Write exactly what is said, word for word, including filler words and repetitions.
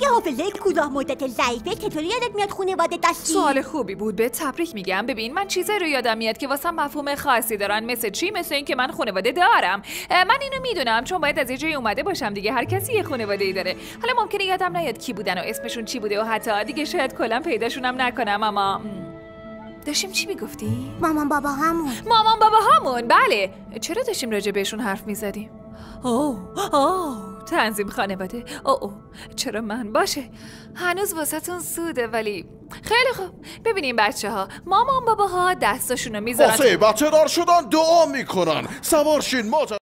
اگه حافظه کوتاه مدت ضعیفه چطوری یادت میاد خانواده داشتی؟ سوال خوبی بود. به تبریک میگم. ببین من چیزایی رو یادم میاد که واسه مفهوم خاصی دارن. مثل چی؟ مثل این که من خانواده دارم. من اینو میدونم چون باید از یه جایی اومده باشم دیگه. هر کسی یه خانواده‌ای داره. حالا ممکنه یادم نیاد کی بودن و اسمشون چی بوده و حتی دیگه شاید کلا پیداشونم نکنم. اما داشتیم چی میگفتی؟ مامان بابا همون. مامان بابا همون. بله. چرا داشتیم راجع بهشون حرف میزدیم؟ اوه اوه تنظیم خانواده. اوه اوه چرا من؟ باشه هنوز واسهتون سوده ولی خیلی خوب. ببینیم بچه ها، مامان بابا ها دستاشونو میذارن واسه بچه دار شدن دعا میکنن. سوارشین ما